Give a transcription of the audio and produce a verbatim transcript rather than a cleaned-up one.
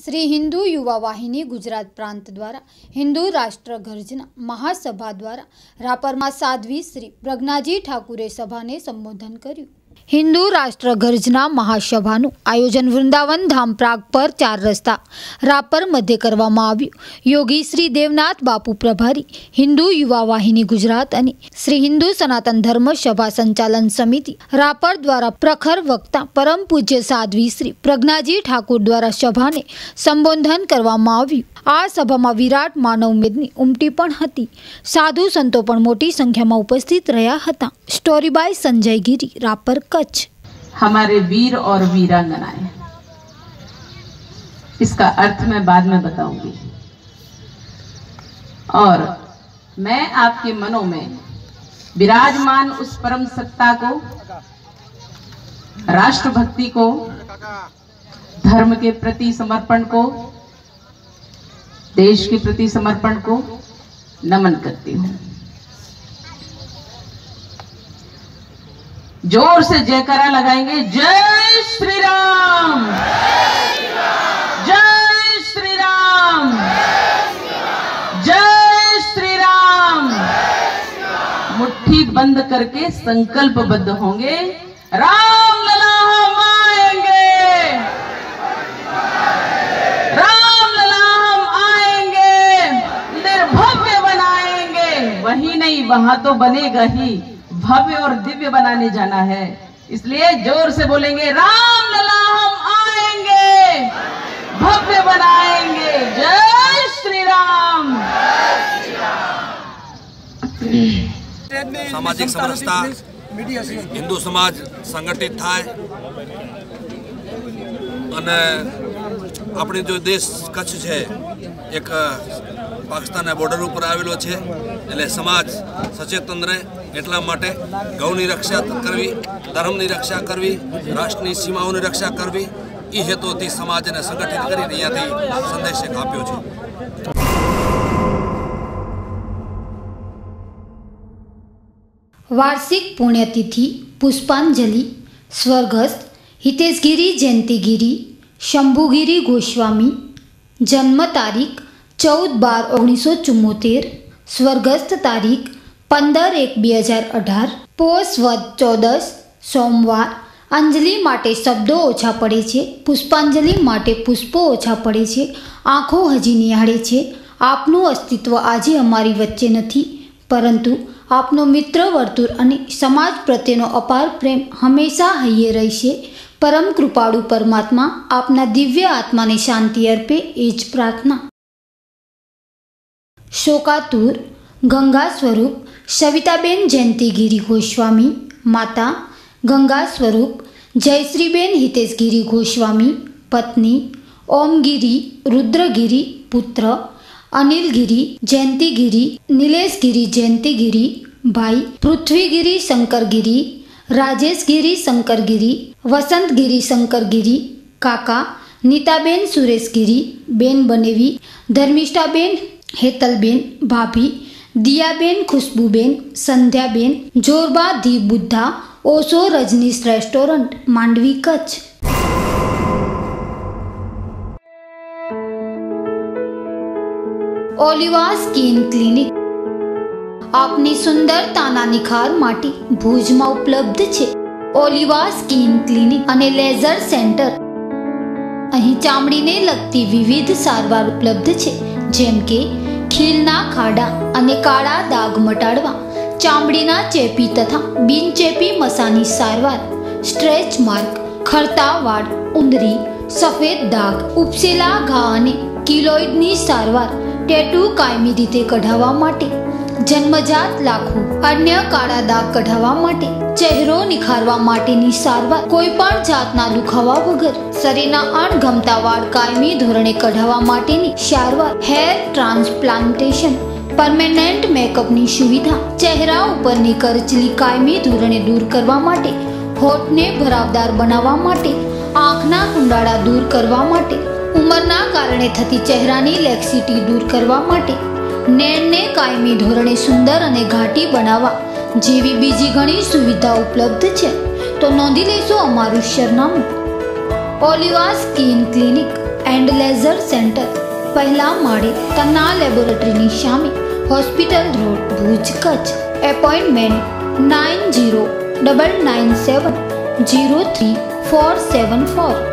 श्री हिंदू युवा वाहिनी गुजरात प्रांत द्वारा हिंदू राष्ट्र गर्जना महासभा द्वारा रापर में साध्वी श्री प्रज्ञाजी ठाकुरे सभा ने संबोधन कर्યું। हिंदू राष्ट्र गर्जना महासभाનું आयोजन वृंदावन धाम प्राग पर चार रस्ता रापर मध्य करवामां આવ્યું। योगी श्री देवनाथ बापू प्रभारी हिंदू युवा वाहिनी गुजरात અને श्री हिंदू सनातन धर्म सभा संचालन समिति रापर द्वारा प्रखर वक्ता परम पूज्य साध्वी श्री प्रज्ञाजी ठाकुर द्वारा सभा ने संबोधन करवामां આવ્યું। आ सभा में विराट मानव मेदनी उमटी पण हती। साधु संतो पण मोटी संख्या में उपस्थित रह्या हता। Story by Sanjay Giri, Rapar, Kutch. हमारे वीर और वीरांगनाएं, इसका अर्थ मैं बाद में बताऊंगी। और मैं आपके मनों में विराजमान उस परम सत्ता को, राष्ट्रभक्ति को, धर्म के प्रति समर्पण को, देश के प्रति समर्पण को नमन करती हूँ। जोर से जयकारा लगाएंगे। जय श्री राम, जय श्री राम, जय श्री राम। मुट्ठी बंद करके संकल्पबद्ध होंगे। राम लला हम आएंगे, राम लला हम आएंगे, निर्भव्य बनाएंगे। वही नहीं, वहां तो बनेगा ही, भव्य और दिव्य बनाने जाना है। इसलिए जोर से बोलेंगे, राम लला हम आएंगे, भव्य बनाएंगे। जय श्री राम। सामाजिक समरसता, हिंदू समाज संगठित थाय અને આપણે जो देश कच्छ है एक पाकिस्तान बॉर्डर पर आवेलो छे, એટલે समाज सचेतन रहे એટલા માટે ગૌની રક્ષા કરવી, ધર્મની રક્ષા કરવી, રાષ્ટ્રની સીમાઓની રક્ષા કરવી એ હેતુથી સમાજને સંગઠિત કરીને અહીંયાથી સંદેશ એક આપ્યો છે। वार्षिक पुण्यतिथि पुष्पांजलि स्वर्गस्थ हितेशगिरी जयंतीगिरी शंभुगिरी गोस्वामी, जन्म तारीख चौदह बार ओगनीस सौ चुम्मोतेर, स्वर्गस्थ तारीख पंदर एक बे हज़ार अठार, पोष वद चौदस सोमवार। अंजलि माटे शब्दों ओछा पड़े छे, पुष्पांजलि माटे पुष्पो ओछा पड़े छे, आँखों हजी निहाळे छे। आपनुं अस्तित्व आजे अमारी वच्चे नथी, परंतु आपनो मित्र वर्तुळ अने समाज प्रत्येनो अपार प्रेम हमेशा हૈયે रहेशे। परम कृपाळु परमात्मा आपना दिव्य आत्मा ने शांति अर्पे, एज प्रार्थना। शोकातुर गंगा स्वरूप सविताबेन जयंतीगिरी गोस्वामी, माता गंगा स्वरूप जयश्रीबेन हितेशगिरी गोस्वामी, पत्नी ओमगिरी रुद्रगिरी, पुत्र अनिलगिरी जयंतीगिरी, नीलेशगिरी जयंतीगिरी, भाई पृथ्वीगिरी शंकरगिरी, राजेशगिरी शंकरगिरी, वसंतगिरी शंकरगिरी, काका नीताबेन सुरेशगिरी, बेन बनेवी धर्मिष्ठाबेन हेतलबेन, भाभी Diyaben Khushbooben, Sandhyaben, Zorba the Buddha, Osho Rajneesh restaurant, Mandvi, Kutch. Oliva skin clinic आपनी सुंदरताना निखार माटे भुजमां उपलब्ध छे। ओलिवा स्किन क्लिनिक अने लेजर सेंटर, અહીં ચામડીને લગતી વિવિધ સારવાર ઉપલબ્ધ છે, જેમ કે ખીલના ખાડા અને કાળા દાગ મટાડવા, ચામડીના ચેપી તથા બિનચેપી મસાની સારવાર, સ્ટ્રેચ માર્ક, ખરતા વાળ, ઉંદરી, સફેદ દાગ, ઉપસેલા ઘા અને કિલોઇડની સારવાર, ટેટુ કાયમી રીતે કઢાવવા માટે, જન્મજાત લાખો અન્ય કાળા દાગ કઢાવવા માટે, ચહેરો નિખારવા માટેની સારવાર, કોઈ પણ જાતના દુખાવા વગર શરીરના અણગમતા વાળ કાયમી ધોરણે કઢાવવા માટેની સારવાર, હેર ટ્રાન્સપ્લાન્ટેશન, પરમેનન્ટ મેકઅપની સુવિધા, ચહેરા ઉપરની કરચલી કાયમી ધોરણે દૂર કરવા માટે, હોઠને ભરાવદાર બનાવવા માટે, આંખના કુંડાળા દૂર કરવા માટે, ઉંમરના કારણે થતી ચહેરાની લેક્સિટી દૂર કરવા માટે, નેણને કાયમી ધોરણે સુંદર અને ઘાટી બનાવવા જેવી બીજી ઘણી સુવિધા ઉપલબ્ધ છે। તો નોંધી લેશો અમારું સરનામું। Oliva skin clinic, and laser centre, પહેલા માળે તન્ના લેબોરેટરીની સામે, hospital road, Bhuj, Kutch. Appointment nine zero double nine seven zero three four seven four.